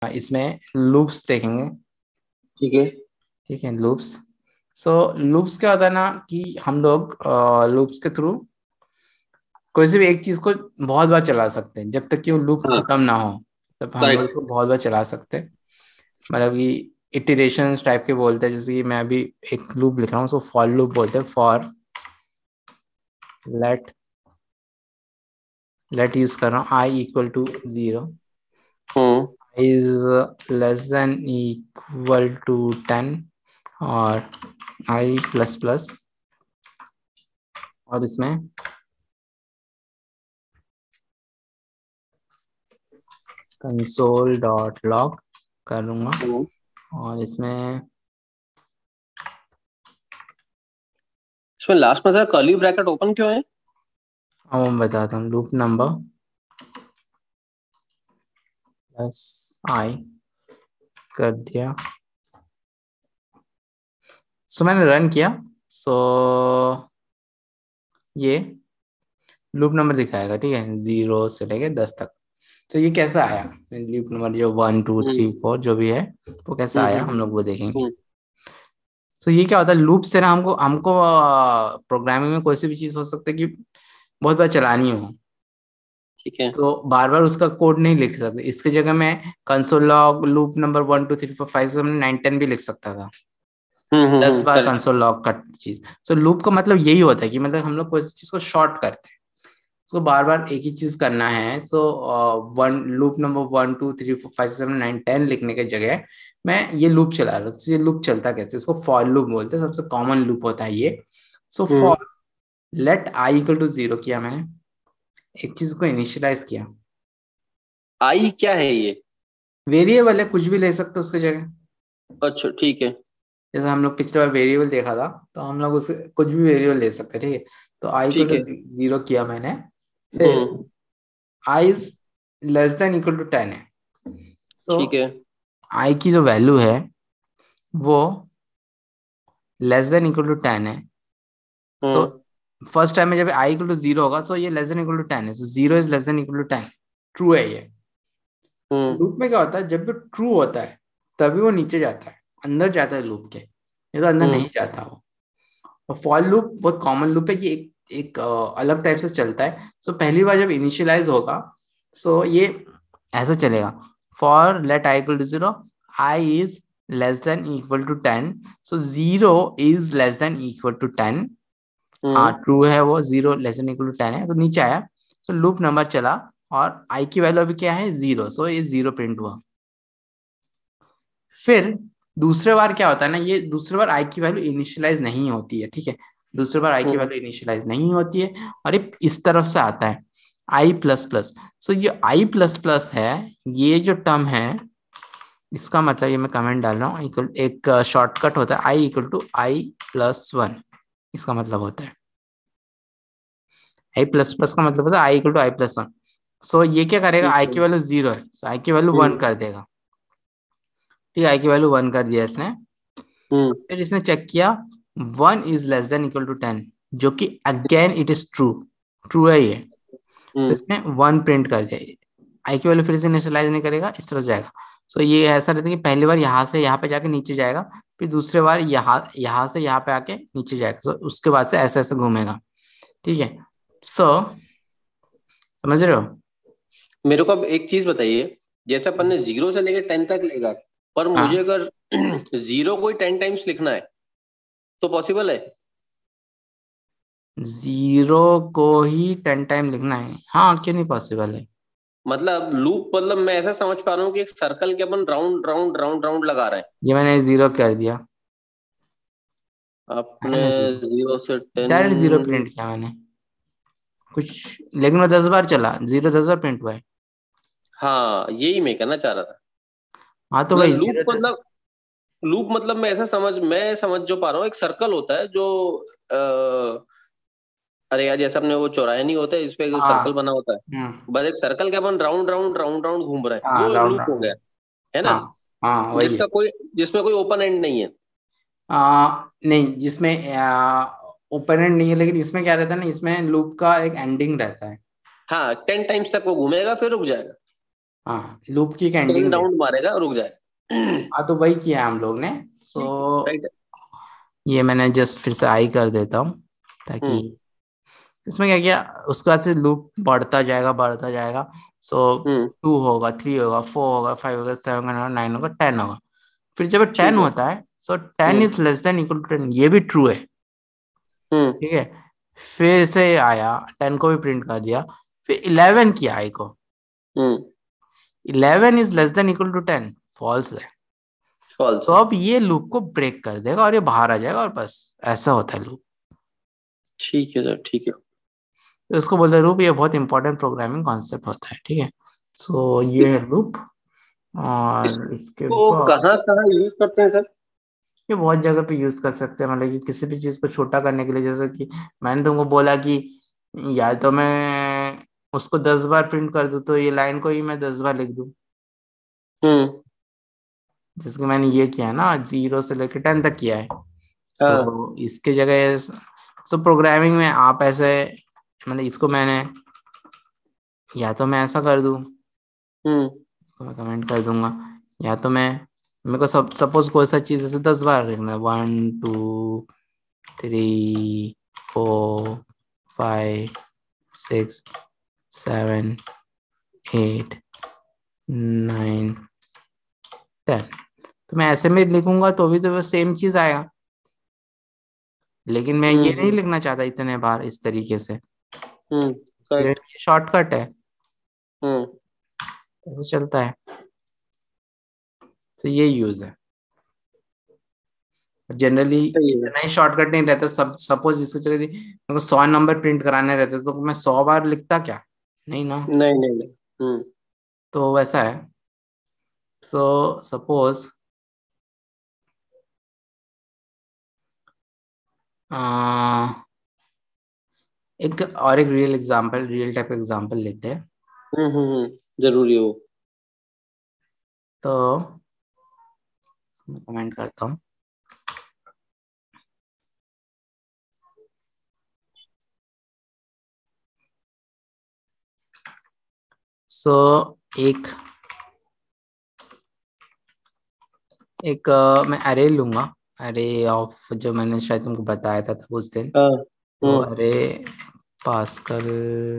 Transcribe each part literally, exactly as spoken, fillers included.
इसमें लूप्स देखेंगे। ठीक है ठीक है, लूप्स। सो लूप्स क्या होता है ना कि हम लोग लूप्स के थ्रू कोई सी भी एक चीज को बहुत बार चला सकते हैं, जब तक कि वो लूप हाँ खत्म ना हो तब हम लोग करेक्ट। इसको बहुत बार चला सकते हैं। मतलब कि इटरेशंस टाइप के बोलते हैं, जैसे कि मैं अभी एक लूप लिख रहा हूँ उसको फॉर लूप बोलते हैं। फॉर लेट लेट यूज कर रहा हूँ i equal to zero, hmm is less than equal to ten, और आई प्लस प्लस, और इसमें कंसोल डॉट लॉग कर लूंगा। हम्म। और इसमें इसमें लास्ट में सर कर्ली ब्रैकेट ओपन क्यों है? अब मैं बताता हूँ। लूप नंबर प्लस आई कर दिया। सो मैंने रन किया। सो ये लूप नंबर दिखाएगा, ठीक है, जीरो से लेके दस तक। तो ये कैसा आया लूप नंबर, जो one two hmm three four जो भी है वो कैसा हम्म आया हम्म हम लोग वो देखेंगे। हम्म, तो ये क्या होता है, लूप से ना हमको हमको प्रोग्रामिंग में कोई सी भी चीज हो सकती है कि बहुत बार चलानी हो, ठीक है। तो बार बार उसका कोड नहीं लिख सकते। इसकी जगह मैं console log loop number one two three four five seven nine ten भी लिख सकता था, हम्म हम्म दस हम्म बार करेक्ट। कंसोल लॉग का चीज। सो लूप का मतलब यही होता है कि मतलब हम लोग कोई सी चीज को शॉर्ट करते हैं, उसको बार बार एक ही चीज करना है। So one loop number one two three four five seven nine ten लिखने की जगह मैं ये लूप चला रहा हूँ। तो ये लूप चलता कैसे, इसको फॉर लूप बोलते हैं, सबसे कॉमन लूप होता है ये। So hmm. For let i equal to zero किया मैंने, एक चीज को इनिशियलाइज किया। आई क्या है ये? वेरिएबल है, कुछ भी ले सकते हो उसकी जगह। अच्छा ठीक है। जैसे हम लोग पिछले बार वेरिएबल देखा था, तो हम लोग उसे कुछ भी वेरिएबल ले सकते हैं, ठीक है। तो आई इक्वल ठीक टू है। जीरो किया मैंने। फिर hmm. I is less than equal to ten है। सो ठीक है। आई की जो वैल्यू है वो less than equal to ten है। सो हम्म फर्स्ट टाइम में जब आई इक्वल टू जीरो होगा, सो ये less than equal to ten है, so zero is less than equal to ten, true है ये। हम्म लूप में क्या होता है, जब भी ट्रू होता है तभी वो नीचे जाता है, अंदर जाता है लूप के, नहीं तो अंदर हम्म नहीं जाता वो। और फॉर लूप बहुत कॉमन लूप है कि एक एक अ, अलग टाइप से चलता है। सो पहली बार जब इनिशियलाइज होगा, सो ये ऐसा चलेगा। For let i equal to zero, i is less than equal to ten, so zero is less than equal to ten. हाँ, हम्म ट्रू है वो, zero less than equal to ten है, तो नीचे आया। सो लूप नंबर चला और आई की वैल्यू अभी क्या है, जीरो, सो ये जीरो प्रिंट हुआ। फिर दूसरे बार क्या होता है ना, ये दूसरे बार आई की वैल्यू इनिशियलाइज नहीं होती है, ठीक है। दूसरे बार आई की हम्म वैल्यू इनिशियलाइज नहीं होती है, और ये इस तरफ से आता है आई प्लस प्लस। सो ये आई प्लस प्लस है, ये जो टर्म है, इसका मतलब ये मैं कमेंट डाल रहा हूँ, इक्वल एक शॉर्टकट होता है i equal to i plus one, इसका मतलब होता है आई प्लस प्लस का मतलब होता है i equal to i plus one. So ये क्या करेगा, ठीक आई है। की वैल्यू जीरो है, सो आई की वैल्यू वन हम्म कर देगा। ठीक है, आई की वैल्यू वन कर दिया इसने। हम्म फिर इसने चेक किया, one is less than equal to ten, जो कि again it is true, true है ये। तो हम्म इसने वन प्रिंट कर दिया। आई की वैल्यू फिर से इनिशियलाइज नहीं करेगा, इस तरह जाएगा। सो so, ये ऐसा रहता है कि पहली बार यहाँ से यहाँ पे जाके नीचे जाएगा, फिर दूसरे बार यहाँ यहाँ से यहाँ पे आके नीचे जाएगा। सो so, उसके बाद से ऐसे ऐसे घूमेगा, ठीक है। सो so, समझ रहे हो। मेरे को अब एक चीज बताइए, जैसे अपन ने जीरो से लेके टेन तक लेगा, पर मुझे हाँ, अगर जीरो को ही टेन टाइम्स लिखना है तो पॉसिबल है? जीरो को ही टेन टाइम लिखना है, हाँ, क्यों नहीं पॉसिबल है। मतलब लूप, मतलब मैं ऐसा समझ पा रहा हूँ कि एक सर्कल के अपन राउंड राउंड राउंड राउंड लगा रहे हैं। ये मैंने जीरो कर दिया है आपने ना, जीरो, जीरो से टेन। डायरेक्ट जीरो प्रिंट किया मैंने कुछ, लेकिन वो दस बार चला, जीरो दस बार प्रिंट हुआ है। हाँ यही मैं कहना चाह रहा था। हाँ, तो मतलब वही लूप जीरो दस। मतलब लूप मतलब मैं ऐसा समझ मैं समझ जो पा रहा हूँ, एक सर्कल होता है जो आ, अरे यार जैसे अपने वो चौराहे नहीं होते इस पे सर्कल हाँ। बना होता है। हम्म। बस एक सर्कल के अपन राउंड राउंड राउंड राउंड घूम रहे हैं, हाँ, वो राउंड लूप हो गया, राउंड। है ना? हाँ हाँ, वही है। जिसका कोई जिसमें कोई ओपन एंड नहीं है। आ, नहीं, जिसमें ओपन नहीं है, लेकिन इसमें क्या रहता है ना, इसमें लूप का एक एंडिंग रहता है। हाँ टेन टाइम्स तक वो घूमेगा फिर रुक जाएगा। हाँ, लूप की एक टेन एंडिंग दे। राउंड मारेगा रुक जाए। हाँ, तो वही किया हम लोग ने। ठीक है, सो राइट है। ये मैंने जस्ट फिर से आई कर देता हूँ, ताकि हम्म इसमें क्या किया, उसके बाद से लूप बढ़ता जाएगा बढ़ता जाएगा। सो हम्म टू होगा, थ्री होगा, फोर होगा, फाइव होगा, सेवन होगा, नाइन होगा, टेन होगा। फिर जब टेन ठीक है। होता है, so ten hmm is less than equal to ten, ये भी ट्रू है। हम्म ठीक है। फिर से आया, टेन को भी प्रिंट कर दिया। फिर इलेवन किया आई को, hmm eleven is less than equal to ten, false है। फॉल्स तो है। अब ये लूप को ब्रेक कर देगा और ये बाहर आ जाएगा, और बस ऐसा होता है लूप। ठीक है सर, ठीक है। तो इसको बोलते हैं लूप। ये बहुत इंपॉर्टेंट प्रोग्रामिंग कॉन्सेप्ट होता है। ठीक है। सो ये है लूप। और इसके इसको बाद कहाँ कहाँ यूज करते हैं सर? ये बहुत जगह पे यूज कर सकते हैं, मतलब कि किसी भी चीज को छोटा करने के लिए। जैसे कि मैंने तुमको बोला कि या तो मैं उसको दस बार प्रिंट कर दूं, तो ये लाइन को ही मैं दस बार लिख दूं। हम्म जैसे कि मैंने ये किया है ना, जीरो से लेकर टेन तक किया है। हाँ। सो इसके जगह, सो प्रोग्रामिंग में आप ऐसे, मतलब इसको मैंने, या तो मैं ऐसा कर दूं, हम्म इसको मैं कमेंट कर दूंगा। या तो मैं, मेरे को सब सपोज कोई सा चीज ऐसे दस बार लिखना है, one two three four five six seven eight nine ten. तो मैं ऐसे में लिखूंगा तो भी तो सेम चीज आएगा। लेकिन मैं हम्म ये नहीं हम्म लिखना चाहता इतने बार इस तरीके से। हम्म ये करेक्ट। शॉर्टकट है, हम्म ऐसे चलता है। तो ये यूज है। जनरली सही है। इतना ही शॉर्टकट नहीं रहता। सब सपोज इसकी जगह यदि मेरे को सौ नंबर प्रिंट कराने रहते तो मैं सौ बार लिखता क्या? नहीं ना। नहीं नहीं नहीं। हम्म तो वैसा है। सो सपोज एक और एक real example, real type example लेते हैं। हम्म हम्म हम्म, जरूरी हो। तो मैं कमेंट करता हूँ। सो एक एक अ, मैं अरे लूंगा। अरे ऑफ, जो मैंने शायद तुमको बताया था, था उस दिन। हाँ। तो हम्म अरे पास्कल,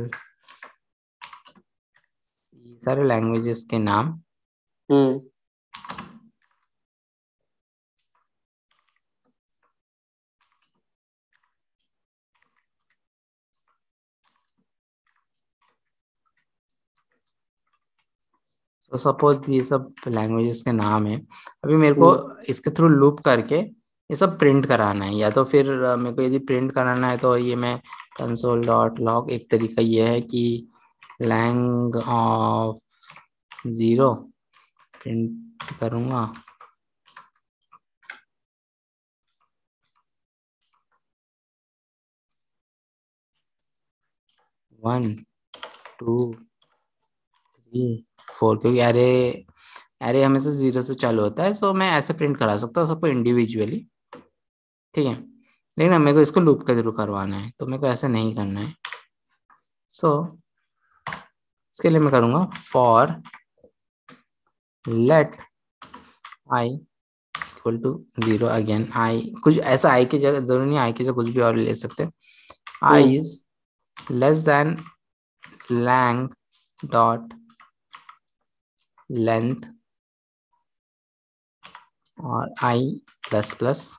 सारे लैंग्वेजेस के नाम। हम्म तो सपोज ये सब लैंग्वेजेस के नाम है। अभी मेरे को हम्म इसके थ्रू लूप करके ये सब प्रिंट कराना है। या तो फिर अ, मेरे को यदि प्रिंट कराना है, तो ये मैं कंसोल डॉट लॉग, एक तरीका ये है कि लैंग ऑफ जीरो प्रिंट करूंगा। वन टू थ्री फोर, क्योंकि अरे अरे हमेशा जीरो से चालू होता है। सो मैं ऐसे प्रिंट करा सकता हूँ सबको इंडिविजुअली। ठीक है। लेकिन अब मेरे को इसको लूप के थ्रू करवाना है, तो मेरे को ऐसे नहीं करना है। सो इसके लिए मैं करूंगा for let i equal to zero again. I कुछ ऐसा, आई की जगह जरूरी नहीं, आई की जगह कुछ भी और ले सकते हैं। I hmm is less than lang dot length, और आई प्लस प्लस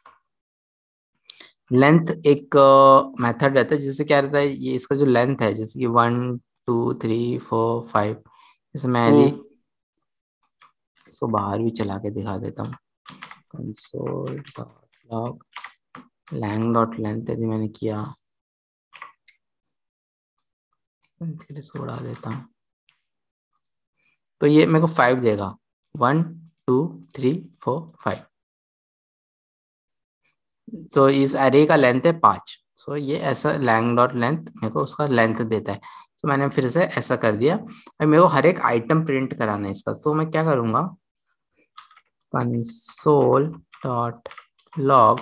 लेंथ। एक मेथड रहता है जिससे क्या रहता है, ये इसका जो लेंथ है, जैसे कि one two three four five, जैसे मैं यदि हम्म इसको बाहर भी चला के दिखा देता हूँ, console dot log lang dot length यदि मैंने किया, फिर इसको उड़ा देता हूँ, तो ये मेरे को फाइव देगा। One two three four five. So इस अरे का लेंथ है पाँच। सो ये ऐसा लैंग डॉट लेंथ मेरे को उसका लेंथ देता है। तो मैंने फिर से ऐसा कर दिया। अब मेरे को हर एक आइटम प्रिंट कराना है इसका। तो मैं क्या करूँगा, console dot log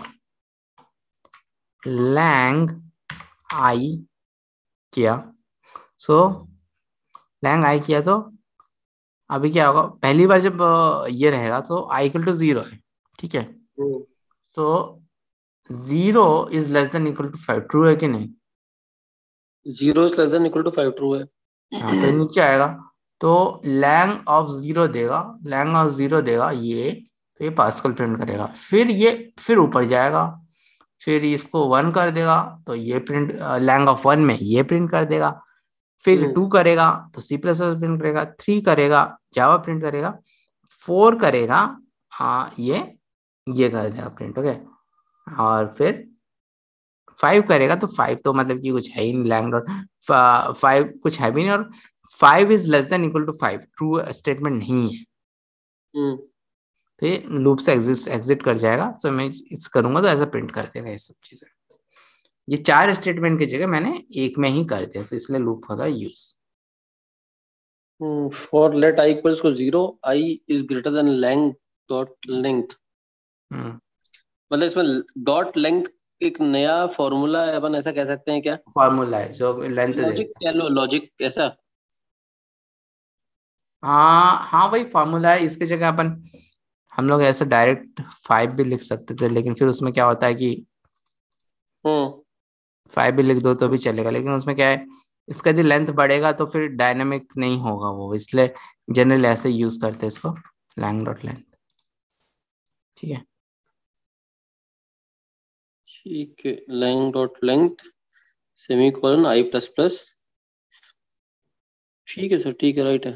lang i किया। सो लैंग आई किया तो अभी क्या होगा, पहली बार जब अ, ये रहेगा तो आई इक्वल टू जीरो है, ठीक है। हम्म, तो zero is less than equal to five, true है कि नहीं? Zero is less than equal to five, true है। हाँ, तो नीचे आएगा, तो लैंग ऑफ जीरो देगा, लैंग ऑफ जीरो देगा ये, तो ये पास्कल प्रिंट करेगा, फिर ये फिर ऊपर जाएगा, फिर इसको वन कर देगा, तो ये प्रिंट लैंग ऑफ वन में ये प्रिंट कर देगा, फिर हम्म, टू करेगा तो सी प्लस प्लस प्रिंट करेगा, थ्री करेगा जावा प्रिंट करेगा, फोर करेगा, हाँ ये ये कर देगा प्रिंट, ओके। और फिर फाइव करेगा, तो फाइव तो मतलब कि कुछ है ही नहीं, लैंग डॉट फाइव कुछ है भी नहीं, और five is less than equal to five, true statement नहीं है, हम्म, तो ये लूप से एग्जिस्ट एग्जिट कर जाएगा। तो मैं इस करूंगा तो ऐसा प्रिंट कर देगा ये सब चीजें। ये चार स्टेटमेंट की जगह मैंने एक में ही कर दिया, तो इसलिए लूप होता है use. Hmm. For let i equals to zero, i is greater than length dot length. Hmm, मतलब इसमें डॉट लेंथ एक नया फॉर्मूला है, अपन ऐसा कह सकते हैं क्या? फॉर्मूला है जो लेंथ लॉजिक देता है। कह लो, लॉजिक ऐसा। हाँ हाँ, वही फॉर्मूला है, इसके जगह अपन हम लोग ऐसे डायरेक्ट फाइव भी लिख सकते थे, लेकिन फिर उसमें क्या होता है कि हम्म, फाइव भी लिख दो तो भी चलेगा, लेकिन उसमें क्या है, इसका यदि लेंथ बढ़ेगा तो फिर डायनेमिक नहीं होगा वो, इसलिए जनरल ऐसे यूज करते हैं इसको, लैंग डॉट लेंथ, ठीक है। ठीक है। Length dot length semicolon i plus plus. ठीक है सर, ठीक है, राइट है।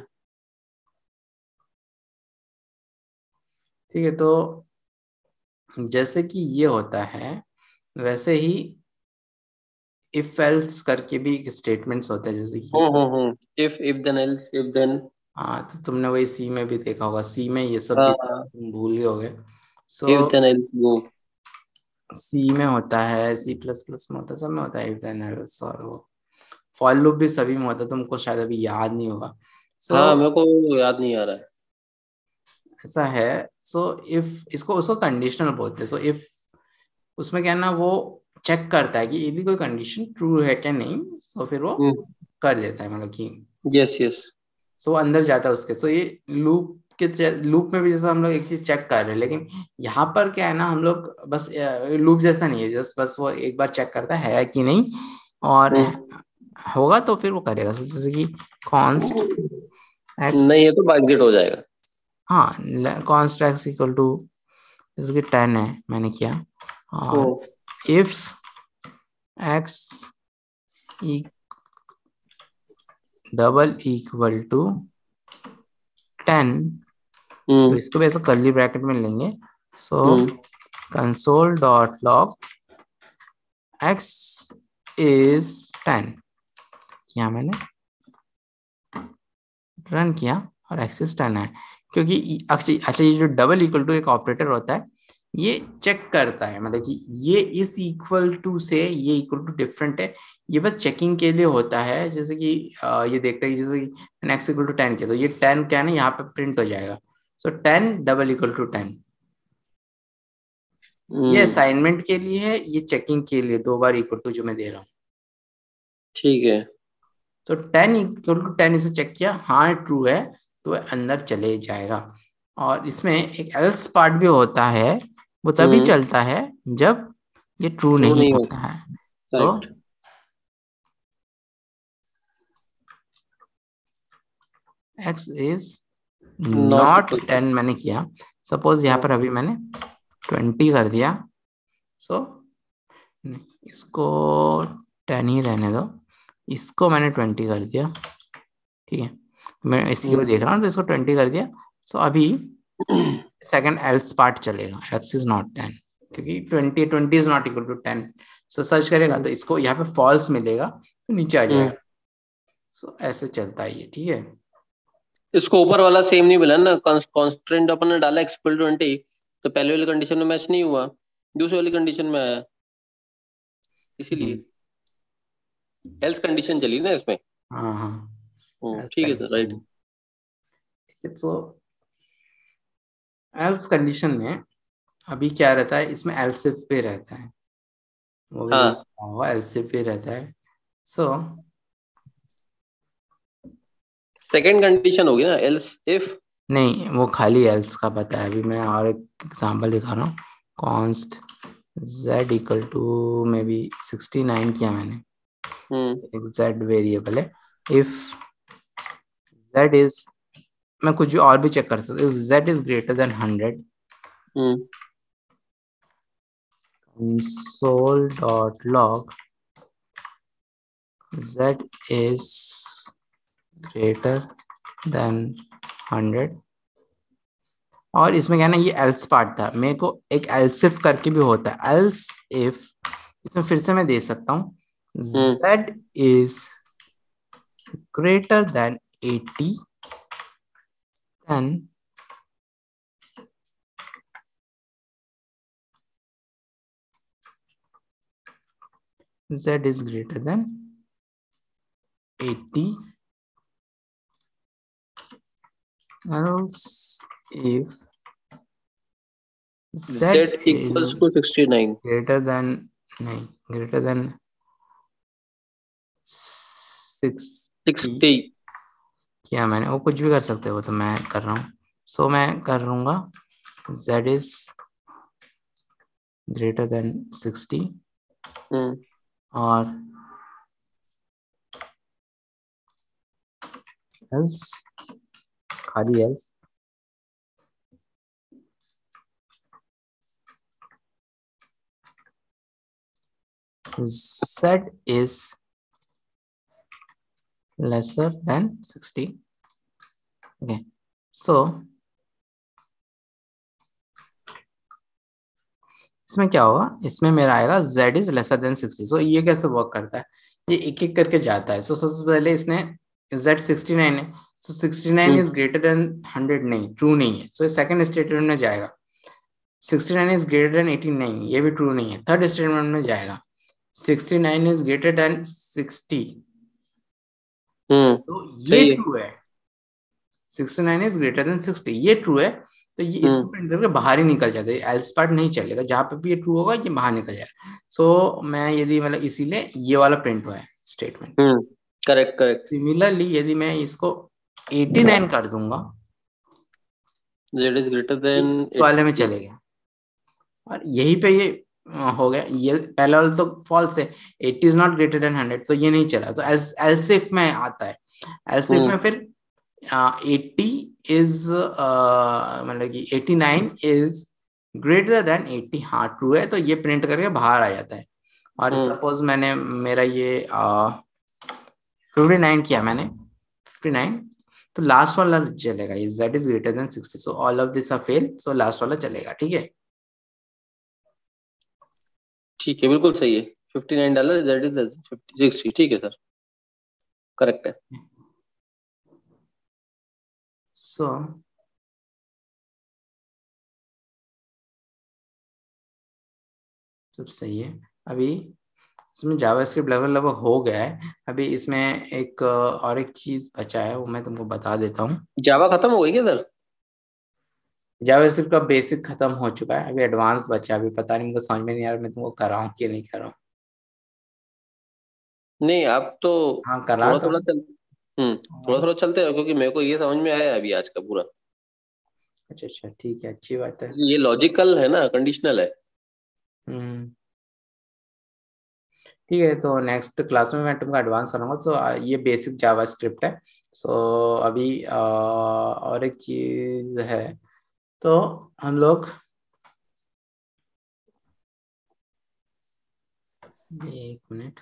ठीक है, तो जैसे कि ये होता है, वैसे ही इफ एल्स करके भी स्टेटमेंट्स होते हैं, जैसे कि hmm, hmm, hmm. If if then else, if then. हाँ, तो तुमने वही सी में भी देखा होगा, सी में ये सब भी हाँ, तुम भूल गए होगे। इफ सो देन एल्स वो। सी में होता है, सी प्लस प्लस में होता है, सब में होता है इफ देन एल्स, और वो फॉर लूप भी सभी में होता है, तुमको शायद अभी याद नहीं होगा। सो हाँ, मेरे को याद नहीं आ रहा है। ऐसा है। सो इफ इसको उसको कंडीशनल बोलते हैं। सो इफ उसमें क्या है ना, वो चेक करता है कि यदि कोई कंडीशन ट्रू है क्या नहीं, सो फिर वो हम्म, कर देता है, मतलब कि यस यस। सो अंदर जाता है उसके। सो ये लूप के लूप में भी जैसा हम लोग एक चीज चेक कर रहे हैं, लेकिन यहाँ पर क्या है ना, हम लोग बस लूप जैसा नहीं है, जस्ट बस वो एक बार चेक करता है कि नहीं, और हम्म। होगा तो फिर वो करेगा। So, जैसे कि कॉन्स्ट एक्स, नहीं है तो एग्जिट हो जाएगा। हाँ कॉन्स्ट एक्स इक्वल टू, जैसे कि टेन है मैंने किया, और हम्म, if x double equal to ten, तो हम्म, इसको भी ऐसा कर्ली ब्रैकेट में लेंगे। So hmm, console dot log x is ten किया मैंने, रन किया, और एक्स इज टेन है, क्योंकि अच्छा अच्छा ये जो डबल इक्वल टू एक ऑपरेटर होता है, ये चेक करता है, मतलब कि ये इस इक्वल टू से ये इक्वल टू डिफरेंट है, ये बस चेकिंग के लिए होता है। जैसे कि अ, ये देखता है कि जैसे कि एक्स इक्वल टू टेन किया, तो ये टेन क्या है ना, यहाँ पे प्रिंट हो जाएगा। So ten double equal to ten, ये हम्म। असाइनमेंट के लिए है, ये चेकिंग के लिए, दो बार इक्वल टू जो मैं दे रहा हूँ। ठीक है। तो टेन इक्वल टू टेन इसे चेक किया, हाँ ट्रू है, तो वह अंदर चले जाएगा। और इसमें एक एल्स पार्ट भी होता है, वो तभी हम्म। चलता है जब ये ट्रू ट्रू नहीं नहीं हो। होता है। तो correct. X is not not equal to. Ten मैंने किया, सपोज यहाँ पर अभी मैंने ट्वेंटी कर दिया। सो इसको टेन ही रहने दो, इसको मैंने ट्वेंटी कर दिया, ठीक है। मैं इसी को देख रहा हूँ, तो इसको ट्वेंटी कर दिया। सो अभी सेकंड एल्स पार्ट चलेगा, एक्स इज नॉट टेन, क्योंकि twenty twenty is not equal to ten. So search करेगा तो इसको यहाँ पे फॉल्स मिलेगा, तो नीचे आ हम्म। जाएगा। सो so, ऐसे चलता है ये, ठीक है। इसको ऊपर वाला सेम नहीं मिला ना, कॉन्स्टेंट अपन ने डाला एक्सपल ट्वेंटी, तो पहले वाली कंडीशन में मैच नहीं हुआ, दूसरी वाली कंडीशन में आया, हम्म, इसीलिए एल्स कंडीशन चली ना इसमें। हाँ हाँ, हम्म, एल्स ठीक है सर, कंडीशन राइट। है, ठीक है। तो एल्स कंडीशन में अभी क्या रहता है, इसमें एल्सिफ पे रहता है, वो भी हाँ। तुमने एल्सिफ पे रहता है। सो सेकेंड कंडीशन होगी ना, एल्स इफ। नहीं, वो खाली एल्स का पता है। अभी मैं और एक एग्जांपल दिखा रहा हूँ। Const z equal to may be sixty nine किया मैंने, एक z वेरिएबल है। इफ z इज, मैं कुछ भी और भी चेक कर सकता हूँ। If z is greater than hundred, console dot log z is greater than hundred. और इसमें क्या है ना, ये एल्स पार्ट था, मेरे को एक एल्स इफ करके भी होता है। एल्स इफ, इसमें फिर से मैं दे सकता हूँ z is greater than eighty, then z is greater than eighty, else if z, z equals is to sixty nine. greater than, नहीं, greater than सिक्सटी सिक्सटी। किया मैंने। वो कुछ भी कर सकते हो, तो मैं कर रहा हूँ। सो so, मैं कर लूंगा z is greater than sixty और else, खाली else z is lesser than sixty. okay, so इसमें क्या होगा, इसमें मेरा आएगा z is lesser than sixty. So ये कैसे वर्क करता है, ये एक एक करके जाता है। सो so, सबसे पहले इसने z सिक्सटी नाइन है, so sixty nine is greater than hundred, नहीं, ट्रू नहीं है। सो so, सेकंड स्टेटमेंट में जाएगा sixty nine is greater than eighty nine, ये भी ट्रू नहीं है। थर्ड स्टेटमेंट में जाएगा sixty nine is greater than sixty, तो ये ट्रू है। Sixty nine is greater than sixty, ये ट्रू है, तो ये इसको प्रिंट करके बाहर ही निकल जाता है। एल्स पार्ट नहीं चलेगा, जहां पे भी ये ट्रू होगा ये बाहर निकल जाएगा। सो so, मैं यदि मतलब इसीलिए ये वाला प्रिंट हुआ है स्टेटमेंट। Correct correct. सिमिलरली यदि मैं इसको एटी नाइन कर दूंगा, z is greater than वाले में चले गया, और यही पे ये हो गया। ये पहला वाला तो फॉल्स है, eighty is not greater than hundred, तो ये नहीं चला। तो एल्स एल्स इफ में आता है। एल्स इफ में फिर एटी इज मतलब कि eighty nine is greater than eighty, हाँ ट्रू है, तो ये प्रिंट करके बाहर आ जाता है। और सपोज मैंने मेरा ये फिफ्टी नाइन किया मैंने, फिफ्टी नाइन, तो लास्ट वाला चलेगा, ये z is greater than sixty. So all of this are fail, so last वाला चलेगा। ठीक है, ठीक है, बिल्कुल सही है। Fifty nine dollar z is sixty, ठीक है सर, करेक्ट है। सो सब सही है। अभी इसमें जावास्क्रिप्ट लेवल लगभग हो गया है। अभी इसमें एक और एक चीज बचा है, वो मैं तुमको बता देता हूँ। जावा खत्म हो गई क्या सर? जावास्क्रिप्ट का बेसिक खत्म हो चुका है, अभी एडवांस बचा है। अभी पता नहीं, मुझे समझ में नहीं आ रहा मैं तुमको कराऊं कि नहीं कराऊं। नहीं, आप तो हाँ, करा थोड़ा तो थोड़ा चल हम्म थोड़ा थोड़ा चलते हो, क्योंकि मेरे को ये समझ में आया अभी आज का पूरा। अच्छा अच्छा, ठीक है, अच्छी बात है। ये लॉजिकल है ना, कंडीशनल है। हम्म, ठीक है, तो नेक्स्ट क्लास में मैं तुमको एडवांस कराऊंगा। तो ये बेसिक जावास्क्रिप्ट है। सो अभी आ, और एक चीज है, तो हम लोग एक मिनट,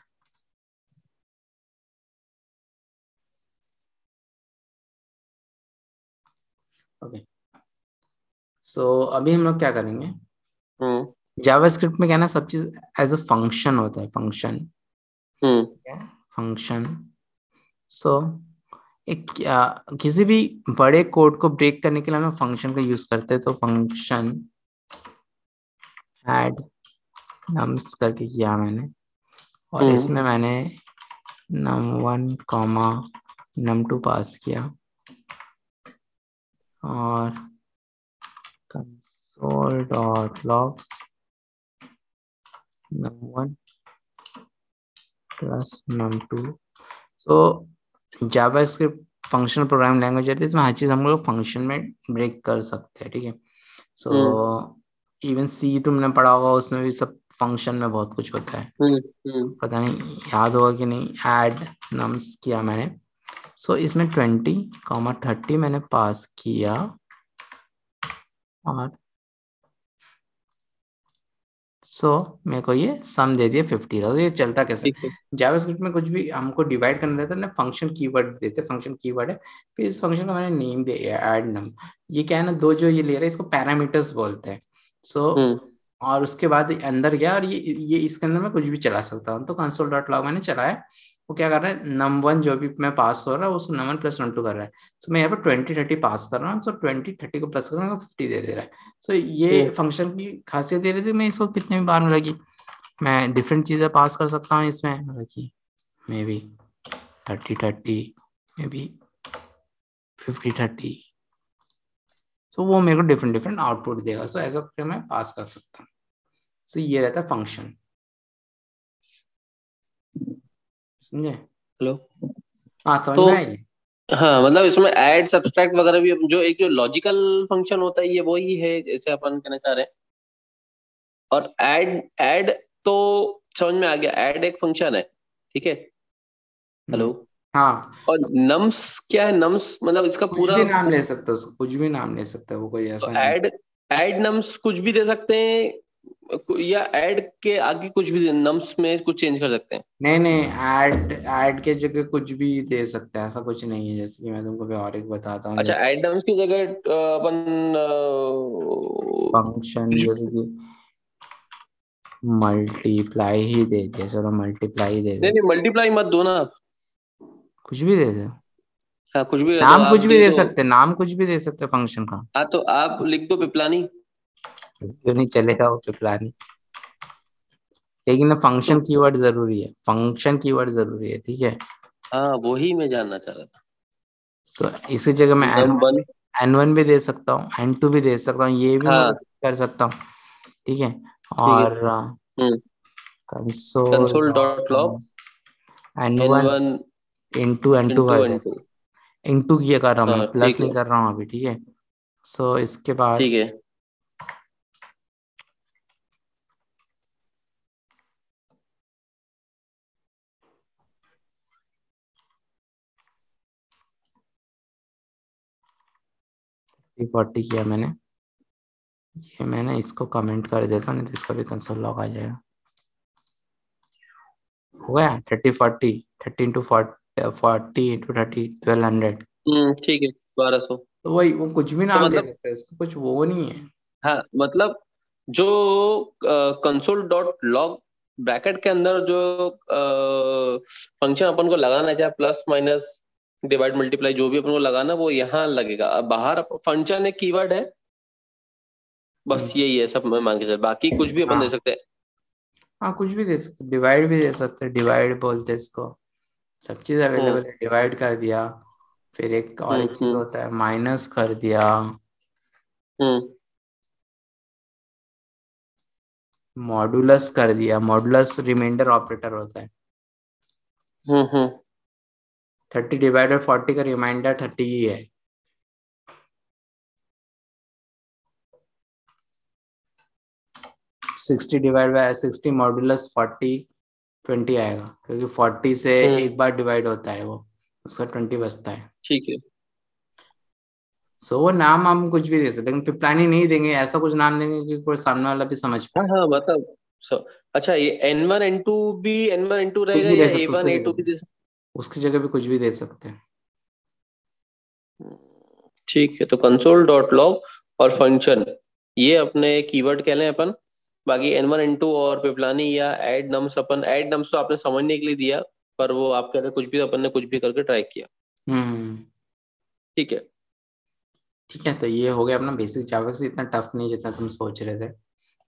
ओके। सो अभी हम लोग क्या करेंगे, हम्म जावास्क्रिप्ट में क्या ना, सब चीज एज अ फंक्शन होता है। फंक्शन हम्म फंक्शन सो एक क्या- किसी भी बड़े कोड को ब्रेक करने के लिए हम फंक्शन का यूज करते हैं। तो फंक्शन ऐड नम्स करके किया मैंने, और हम्म इसमें मैंने num one comma num two pass किया, और console dot log num one plus num two. So JavaScript functional programming language है, इसमें हर चीज हम लोग फंक्शन में ब्रेक कर सकते हैं, ठीक है। सो इवन सी तुमने पढ़ा होगा, उसमें भी सब फंक्शन में बहुत कुछ होता है। हम्म हम्म पता नहीं याद होगा कि नहीं। ऐड नम्स किया मैंने, सो so, इसमें ट्वेंटी कॉमा थर्टी मैंने पास किया, और सो so, मेरे को ये सम दे दिया फिफ्टी का। तो ये चलता कैसे, ठीक है। जावास्क्रिप्ट में कुछ भी हमको डिवाइड करना रहता है ना, फंक्शन कीवर्ड देते, फंक्शन कीवर्ड है, फिर इस फंक्शन का मैंने नेम दिया ऐड नम। ये क्या है ना, दो जो ये ले रहा है इसको पैरामीटर्स बोलते हैं। सो हम्म so, और उसके बाद अंदर गया, और ये ये इसके अंदर मैं कुछ भी चला सकता हूँ। तो कंसोल डॉट लॉग मैंने चलाया, वो क्या कर रहा है, नम वन जो भी मैं पास हो रहा है उसको num one plus num two कर रहा है। तो मैं यहाँ पर ट्वेंटी थर्टी पास कर रहा हूँ, सो ट्वेंटी थर्टी को प्लस कर रहा हूँ, फिफ्टी दे दे रहा है। सो ये हम्म फंक्शन की खासियत दे रही थी, मैं इसको कितने भी बार में लगी मैं डिफरेंट चीजें पास कर सकता हूँ इसमें, मतलब कि may be thirty thirty, may be fifty thirty. So वो मेरे को डिफरेंट डिफरेंट आउटपुट देगा। सो so, ऐसा करके मैं पास कर सकता हूँ। सो so, ये रहता है फंक्शन, समझे। हेलो। हाँ समझ तो में आई। हाँ, मतलब इसमें ऐड सब्सट्रैक्ट वगैरह भी जो एक जो लॉजिकल फंक्शन होता है ये वही है जैसे अपन कहना चाह रहे हैं। और ऐड ऐड तो समझ में आ गया, ऐड एक फंक्शन है, ठीक है। हेलो। हम्म, हाँ और नम्स क्या है, नम्स मतलब इसका कुछ पूरा भी नाम ले सकते हो उसको, कुछ भी नाम ले सकते हो, वो कोई तो ऐसा नहीं। ऐड ऐड नम्स कुछ भी दे सकते हैं, या ऐड के आगे कुछ भी नम्स में कुछ चेंज कर सकते हैं। नहीं नहीं, ऐड ऐड के जगह कुछ भी दे सकते हैं, ऐसा कुछ नहीं है। जैसे कि मैं तुमको भी और एक बताता हूँ, अच्छा, जैसे ऐड नम्स की जगह अ, अपन अ, फंक्शन, कुछ जैसे कि मल्टीप्लाई ही दे दे, चलो मल्टीप्लाई दे नहीं दे, नहीं, मल्टीप्लाई मत दो ना आप। कुछ भी दे दे। हाँ, कुछ भी तो नाम आप कुछ भी दे दे दो। सकते, नाम कुछ भी दे सकते फंक्शन का। हाँ, तो आप लिख दो पिपलानी। क्यों नहीं चलेगा वो पिपलानी, लेकिन ना तो फंक्शन कीवर्ड जरूरी है, फंक्शन कीवर्ड जरूरी है, ठीक है। हाँ, वही मैं जानना चाह रहा था। तो इसी जगह मैं n num one. N one भी दे सकता हूँ, एन टू भी दे सकता हूँ, ये भी मैं हाँ, कुछ कर सकता हूँ, ठीक है। ठीक है। और hmm console console dot dot log n n one one into n two into कर एन देता टू हूँ। इंटू किया कर रहा हूँ मैं, हाँ, प्लस ठीक नहीं है। कर रहा हूँ अभी, ठीक है। सो इसके बाद ठीक है। फोर्टी किया मैंने, ये मैंने इसको कमेंट कर देता हूँ, नहीं तो इसका भी कंसोल लॉग आ जाएगा। हो गया thirty forty, thirty into forty into thirty, twelve hundred. हम्म ठीक है। बारह सौ। तो वही, वो कुछ भी तो नाम दे मतलब सकते हैं, उसका कुछ वो नहीं है। हाँ, मतलब जो कंसोल डॉट लॉग ब्रैकेट के अंदर जो फंक्शन अपन को लगाना है, चाहे प्लस माइनस डिवाइड मल्टीप्लाई जो भी अपन को लगाना, वो यहाँ लगेगा। अब बाहर फंक्शन एक कीवर्ड है, बस हम्म, यही है सब। मैं मान के चल, बाकी कुछ भी अपन दे हाँ सकते हैं। हाँ, कुछ भी दे सकते, डिवाइड भी दे सकते, डिवाइड बोलते हैं इसको। सब चीज हम्म अवेलेबल है, डिवाइड कर दिया। फिर एक और हम्म एक चीज हम्म होता है, माइनस कर दिया। हम्म मॉडुलस कर दिया, मॉडुलस रिमाइंडर ऑपरेटर होता है। हम्म हम्म थर्टी डिवाइडेड फोर्टी का रिमाइंडर थर्टी ही है। Sixty divide by sixty modulus forty twenty आएगा, क्योंकि फोर्टी से हम्म एक बार डिवाइड होता है वो, उसका ट्वेंटी बचता है। ठीक है। सो वो नाम हम कुछ भी दे सकते हैं, लेकिन पिपलानी नहीं देंगे, ऐसा कुछ नाम देंगे कि कोई सामने वाला भी समझ हाँ पाए। हाँ, मतलब so, अच्छा, ये एन वन एन टू भी एन वन एन टू कुछ रहेगा, भी या दे ए सकते वन उसकी ए जगह टू पे, भी दे उसकी जगह पे कुछ भी दे सकते हैं। सकते? ठीक है, तो कंसोल डॉट लॉग और फंक्शन, ये अपने कीवर्ड कह लें अपन। बाकी एन वन एन टू और पिपलानी या एड नम्स, अपन एड नम्स तो आपने समझने के लिए दिया, पर वो आप कह रहे कुछ भी, अपन ने कुछ भी करके ट्राई किया। हम्म, ठीक है। ठीक है। तो ये हो गया अपना बेसिक जावा से, इतना टफ नहीं जितना तुम सोच रहे थे।